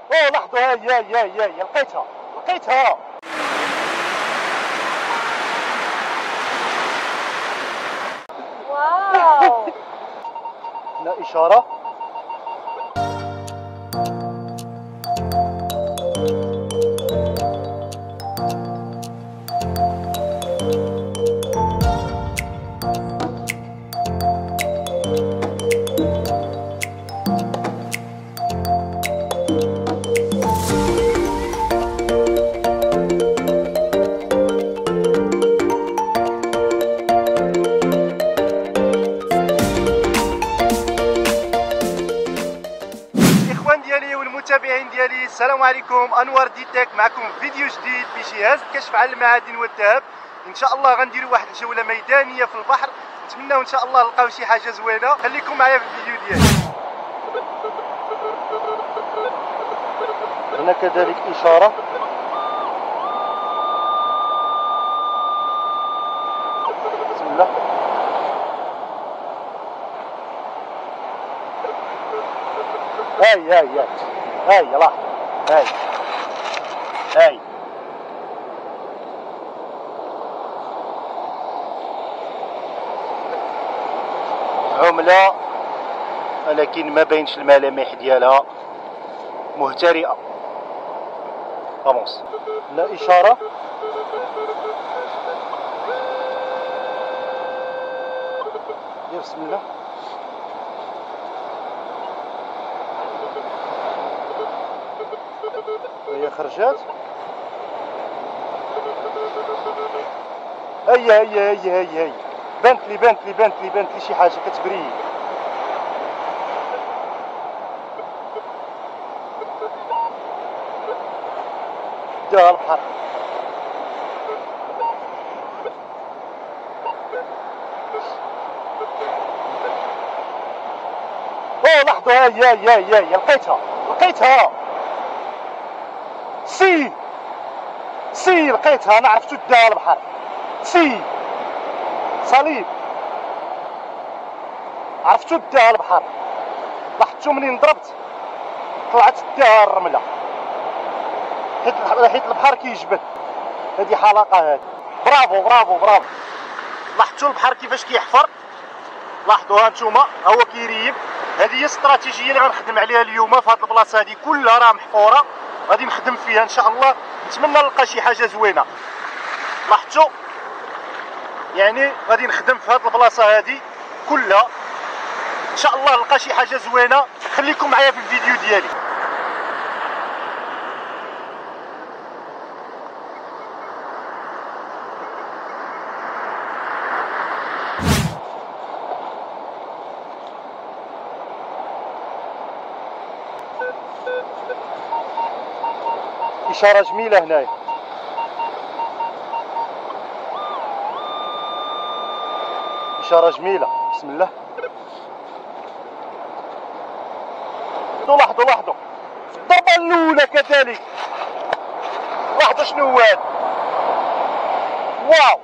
اوه لحظة، هاي لقيتها لقيتها. واو. هنا إشارة. ديالي والمتابعين ديالي، السلام عليكم. انوار ديتك معكم فيديو جديد بجهاز الكشف على المعادن والذهب. ان شاء الله غنديروا واحد الجوله ميدانيه في البحر، نتمناو ان شاء الله نلقاو شي حاجه زوينه. خليكم معايا في الفيديو ديالي. هنا كذلك اشاره. بسم الله. هاي يلا هاي عملة، ولكن ما بينش الملامح ديالها، مهترئة. فاموس. لا إشارة. بسم الله. هي خرجات. هي بانت لي شي حاجه كتبري. داها البحر. اوه لحظه، هاي لقيتها. سي لقيتها، انا عرفتو داها البحر. سي صليب، عرفتو داها البحر. لاحظتو منين ضربت طلعت داها الرمله، حيت البحر كيجبد. هذه حلقه هذه. برافو. لاحظتو البحر كيفاش كيحفر؟ لاحظوها نتوما، هو كيريب. هذه هي الاستراتيجيه اللي غنخدم عليها اليوم في هذه البلاصه. هذه كلها راه محفوره، غادي نخدم فيها ان شاء الله. نتمنى نلقى شي حاجه زوينه. لاحظتوا يعني غادي نخدم في هذه البلاصه هذه كلها، ان شاء الله نلقى شي حاجه زوينه. خليكم معايا في الفيديو ديالي. إشارة جميلة هنايا. إشارة جميلة. بسم الله. لاحظوا الضربة الأولى كذلك. لاحظوا شنو هو هذا. واو.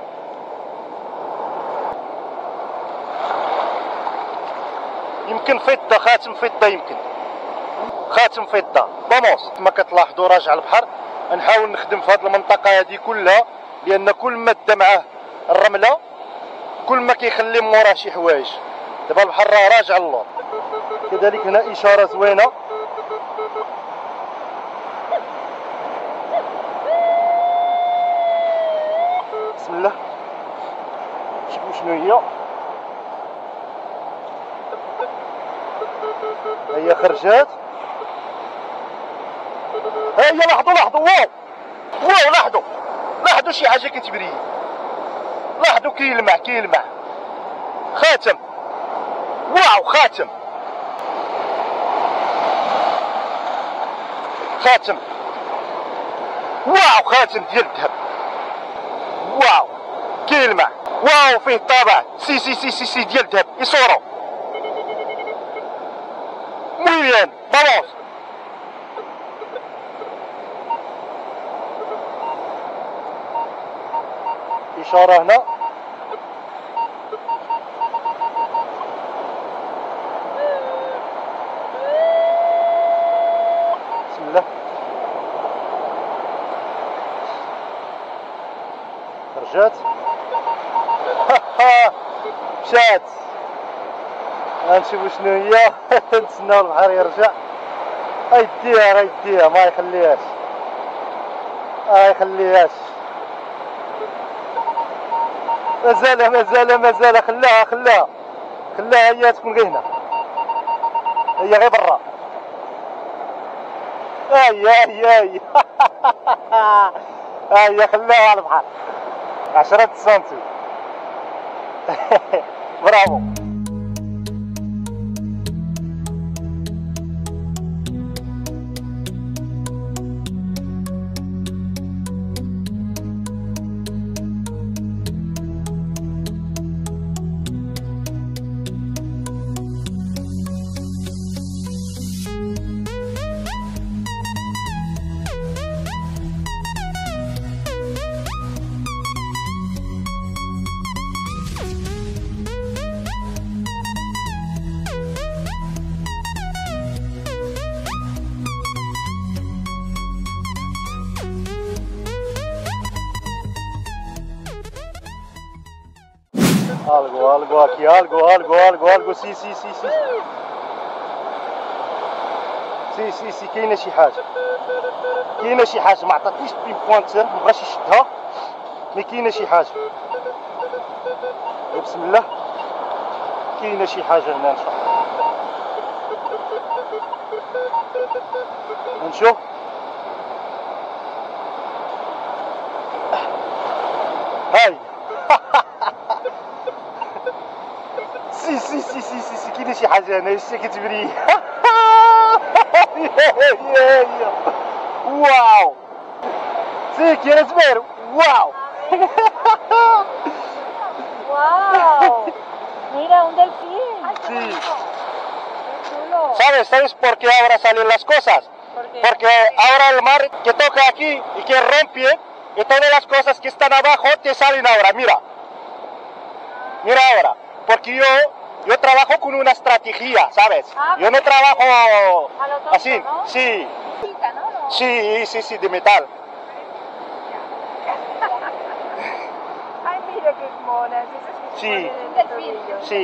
يمكن فضة، خاتم فضة، يمكن خاتم فضة. فاموس. كما كتلاحظوا راجع البحر. نحاول نخدم في هذه المنطقة هذه كلها، لأن كل ما دا معاه الرملة كل ما كيخلي موراه شي حوايج. دابا البحر راه راجع اللور. كذلك هنا إشارة زوينة. بسم الله. شوفوا شنو هي. هي خرجات. هي لاحظوا. واو لاحظوا شي حاجه كتبري. لاحظوا كيلمع. خاتم. واو خاتم. واو خاتم ديال الذهب. واو كيلمع. واو فيه طابع سي ديال الذهب. يصورو مليان. فاموس. إشارة هنا. الله. خرجات. مشات. غنشوفو شنو هي. نتسناو البحر يرجع. يديها راه يديها ما يخليهاش. يخليهاش. مازال خلاها هي تكون غير هنا. هي غير برا. هي خلاها على البحر 10 سنتي. برافو. algo aquí, algo سي كاينه شي حاجه ما عطاتنيش بين بوانتير ما بغاش يشدها مي كاينه شي حاجه. بسم الله كاينه شي حاجه هنا نشوف هاي. سي كاينه شي حاجه هنا شتي كتبري. واو سي كاينه زبير. واو mira un delfín. Sí. ¿Sabes por qué ahora salen las cosas? Porque ahora el mar que toca aquí y que rompe y todas las cosas que están abajo te salen ahora. Mira ahora, porque yo trabajo con una estrategia, ¿sabes? Yo no trabajo así, ¿no? sí. ¿No? Sí, de metal. Ay, mira qué monas. Sí. Delfín. Sí.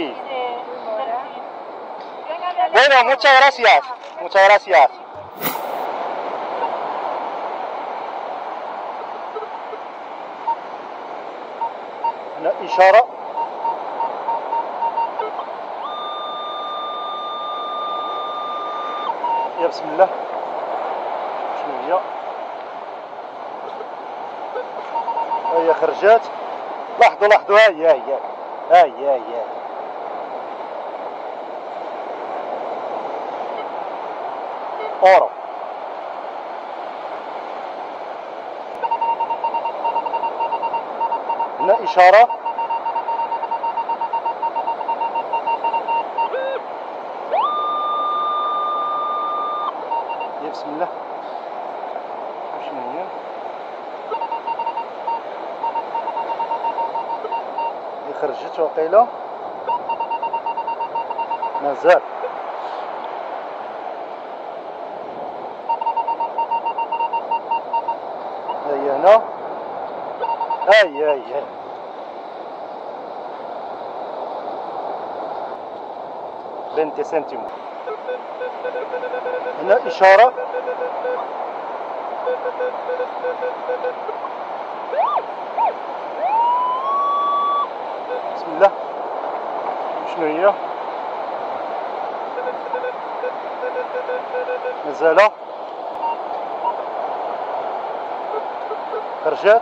Venga, Bueno, muchas gracias. هنا إشارة. يا بسم الله شنو هي خرجات. لاحظوا هاي أورو. هنا إشارة. يا بسم الله شنو هي خرجت وقيلة مازال. هي هنا هاي 20 سنتيمتر. هنا إشارة. بسم الله شنو هي مازال خرجات.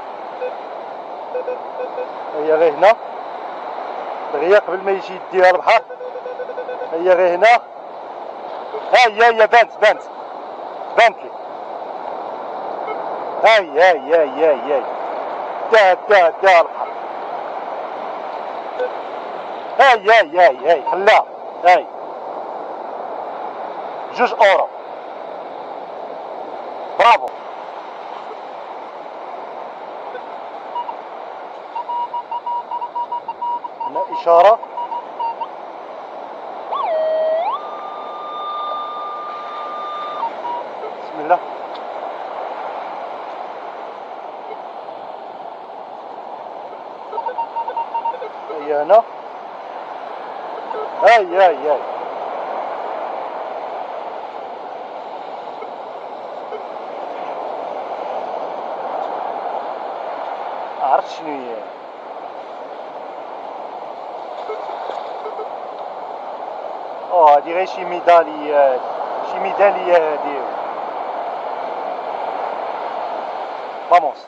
هي غير هنا دغيا قبل ما يجي يديها البحر. هي غير هنا هي بانت لي. هاي دا البحر. هاي خلاها. هاي 2 أورو. برافو. هنا إشارة. بسم بسم الله. هيا هنا. هاي عرفت شنو هي. هادي غير شي ميداليات، شي ميدالية هادي. فاموس.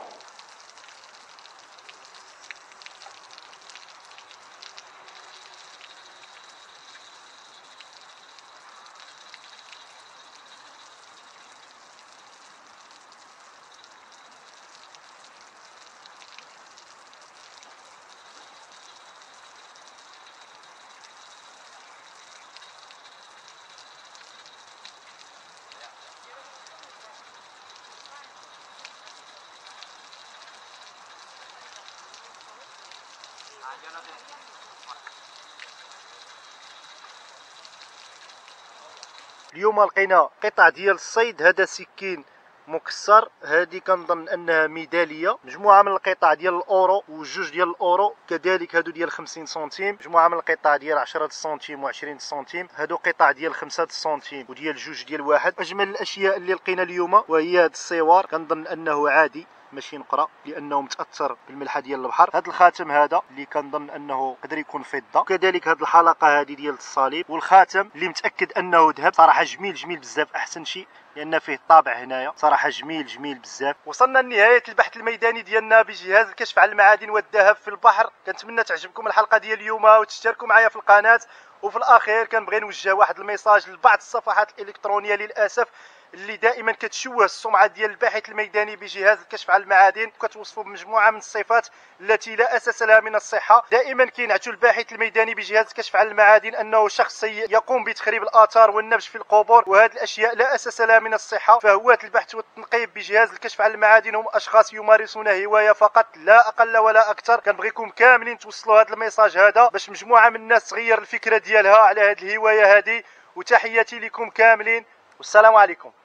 اليوم لقينا قطع ديال الصيد. هذا سكين مكسر، هذه كنظن انها ميداليه. مجموعه من القطع ديال الاورو وجوج ديال الاورو، كذلك هادو ديال 50 سنتيم. مجموعه من القطع ديال 10 سنتيم و20 سنتيم. هادو قطع ديال 5 سنتيم وديال جوج ديال واحد. اجمل الاشياء اللي لقينا اليوم وهي هاد السوار، كنظن انه عادي ماشي نقرا لانه متاثر بالملحه ديال البحر. هذا الخاتم هذا اللي كنظن انه يقدر يكون فضه، وكذلك هذه الحلقه هذه ديال الصليب، والخاتم اللي متاكد انه ذهب. صراحه جميل بزاف، احسن شيء لان فيه الطابع هنايا. صراحه جميل بزاف. وصلنا لنهايه البحث الميداني ديالنا بجهاز الكشف على المعادن والذهب في البحر. كنتمنى تعجبكم الحلقه ديال اليوم وتشتركوا معايا في القناه. وفي الاخير كنبغي نوجه واحد الميساج لبعض الصفحات الالكترونيه للاسف اللي دائما كتشوه السمعه ديال الباحث الميداني بجهاز الكشف على المعادن، وكتوصفوا بمجموعه من الصفات التي لا اساس لها من الصحه. دائما كينعتوا الباحث الميداني بجهاز الكشف على المعادن انه شخص سيء يقوم بتخريب الاثار والنبش في القبور، وهذه الاشياء لا اساس لها من الصحه. فهواة البحث والتنقيب بجهاز الكشف على المعادن هم اشخاص يمارسون هوايه فقط، لا اقل ولا اكثر. كنبغيكم كاملين توصلوا هذا الميساج هذا باش مجموعه من الناس تغير الفكره ديالها على هذه الهوايه هذه. وتحياتي لكم كاملين والسلام عليكم.